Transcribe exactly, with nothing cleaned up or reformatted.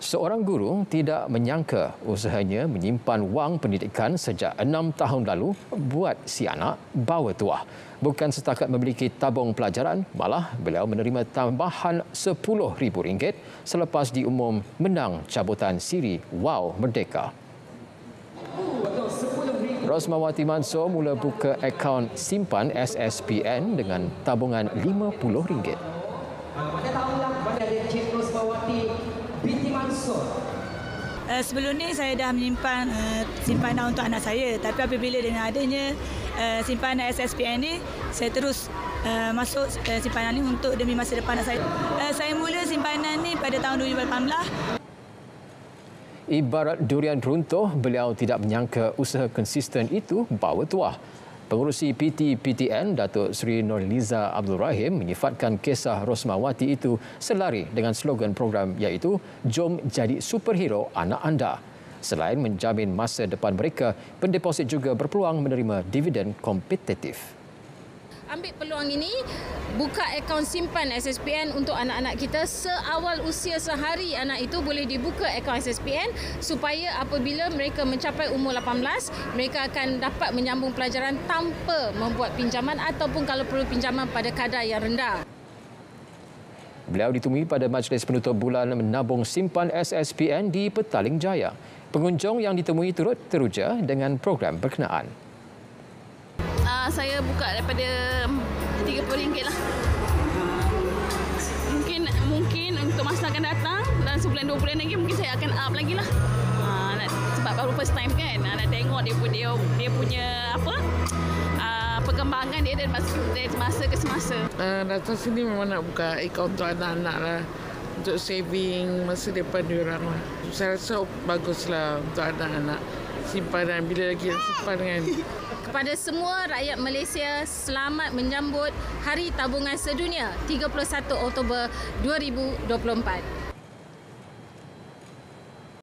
Seorang guru tidak menyangka usahanya menyimpan wang pendidikan sejak enam tahun lalu buat si anak bawa tuah. Bukan setakat memiliki tabung pelajaran, malah beliau menerima tambahan sepuluh ribu ringgit selepas diumum menang cabutan siri Wow Merdeka. Rosmawati Mansor mula buka akaun simpan S S P N dengan tabungan lima puluh ringgit. Pada tahulah kepada Encik Rosmawati binti Mansor. Uh, sebelum ni saya dah menyimpan uh, simpanan untuk anak saya, tapi apabila dengan adanya uh, simpanan S S P N ni, saya terus uh, masuk uh, simpanan ni untuk demi masa depan anak saya. Uh, saya mula simpanan ni pada tahun dua ribu lapan belas. Ibarat durian runtuh, beliau tidak menyangka usaha konsisten itu bawa tuah. Pengurusi P T P T N Datuk Seri Nurliza Abdul Rahim menyifatkan kisah Rosmawati itu selari dengan slogan program iaitu Jom Jadi Superhero Anak Anda. Selain menjamin masa depan mereka, pendeposit juga berpeluang menerima dividen kompetitif. Ambil peluang ini, buka akaun simpan S S P N untuk anak-anak kita. Seawal usia sehari anak itu boleh dibuka akaun S S P N supaya apabila mereka mencapai umur lapan belas, mereka akan dapat menyambung pelajaran tanpa membuat pinjaman ataupun kalau perlu pinjaman pada kadar yang rendah. Beliau ditemui pada majlis penutup bulan menabung simpan S S P N di Petaling Jaya. Pengunjung yang ditemui turut teruja dengan program berkenaan. Uh, saya buka daripada tiga puluh ringgit lah. Mungkin mungkin untuk masa akan datang dalam sebulan dua bulan lagi mungkin saya akan up lagi lah. Uh, sebab baru first time kan, uh, nak tengok dia punya dia punya apa uh, perkembangan dia dari masa, dari masa ke semasa. Uh, datang sini memang nak buka akaun untuk anak-anak lah, untuk saving masa depan diorang lah. Saya rasa baguslah untuk anak-anak simpanan, bila lagi nak simpan kan. Kepada semua rakyat Malaysia, selamat menyambut Hari Tabungan Sedunia tiga puluh satu Oktober dua ribu dua puluh empat.